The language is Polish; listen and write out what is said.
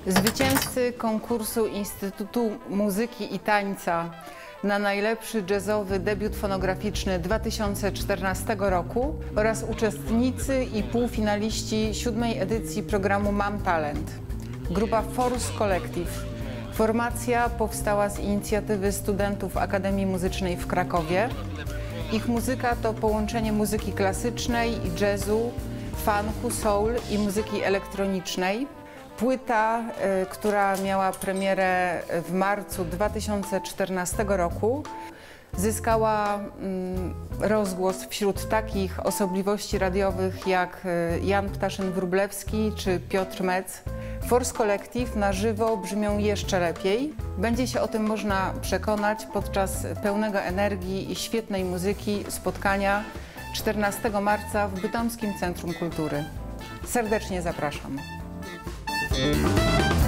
Zwycięzcy konkursu Instytutu Muzyki i Tańca na najlepszy jazzowy debiut fonograficzny 2014 roku oraz uczestnicy i półfinaliści 7. edycji programu Mam Talent. Grupa Force Collective. Formacja powstała z inicjatywy studentów Akademii Muzycznej w Krakowie. Ich muzyka to połączenie muzyki klasycznej i jazzu, funku, soul i muzyki elektronicznej. Płyta, która miała premierę w marcu 2014 roku, zyskała rozgłos wśród takich osobliwości radiowych jak Jan Ptaszyn-Wróblewski czy Piotr Mec. Force Collective na żywo brzmią jeszcze lepiej. Będzie się o tym można przekonać podczas pełnego energii i świetnej muzyki spotkania 14 marca w Bytomskim Centrum Kultury. Serdecznie zapraszam.